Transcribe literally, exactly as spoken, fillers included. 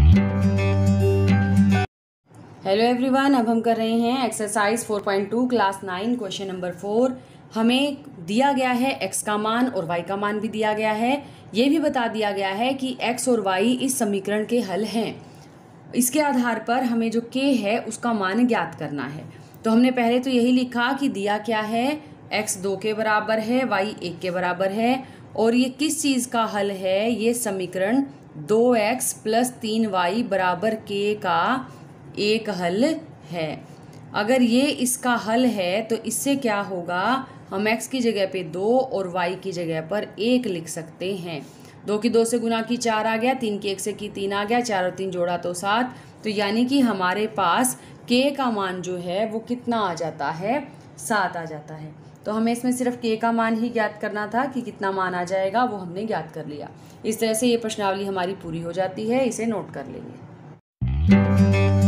Hello everyone, अब हम कर रहे हैं exercise four point two class nine question number four. हमें दिया गया है x का मान और y का मान भी दिया गया है। ये भी बता दिया गया है कि x और y इस समीकरण के हल हैं। इसके आधार पर हमें जो k है उसका मान ज्ञात करना है। तो हमने पहले तो यही लिखा कि दिया क्या है, x दो के बराबर है, y एक के बराबर है। और ये किस चीज़ का हल है, ये समीकरण दो एक्स प्लस तीन वाई बराबर k का एक हल है। अगर ये इसका हल है तो इससे क्या होगा, हम x की जगह पे दो और y की जगह पर एक लिख सकते हैं। दो की दो से गुना की चार आ गया, तीन की एक से की तीन आ गया, चार और तीन जोड़ा तो सात। तो यानी कि हमारे पास k का मान जो है वो कितना आ जाता है, सात आ जाता है। तो हमें इसमें सिर्फ k का मान ही ज्ञात करना था कि कितना मान आ जाएगा, वो हमने ज्ञात कर लिया। इस तरह से ये प्रश्नावली हमारी पूरी हो जाती है। इसे नोट कर लेंगे।